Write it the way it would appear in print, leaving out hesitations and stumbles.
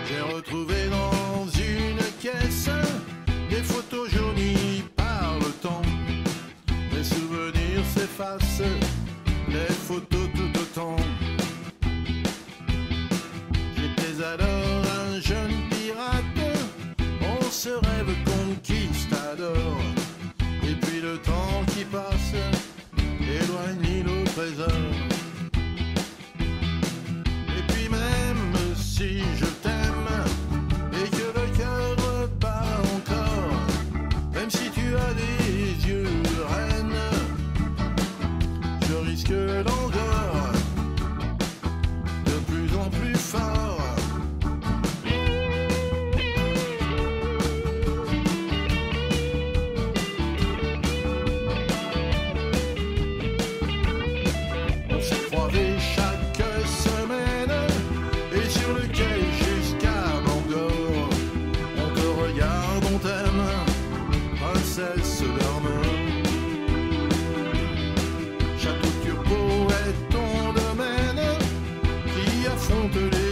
J'ai retrouvé dans une caisse des photos jaunies par le temps. Les souvenirs s'effacent, les photos tout autant. J'étais alors un jeune pirate, on se rêve conquistador. Et puis le temps qui passe éloigne nos trésors. Et puis même si je t'aime et que le cœur bat encore, même si tu as des yeux de reine, je risque l'endort de plus en plus fort. On s'est croisés chaque semaine et sur le quai jusqu'à Bangor. On te regarde, on t'aime, princesse d'Ormont. Château Turgot est ton domaine qui affronte les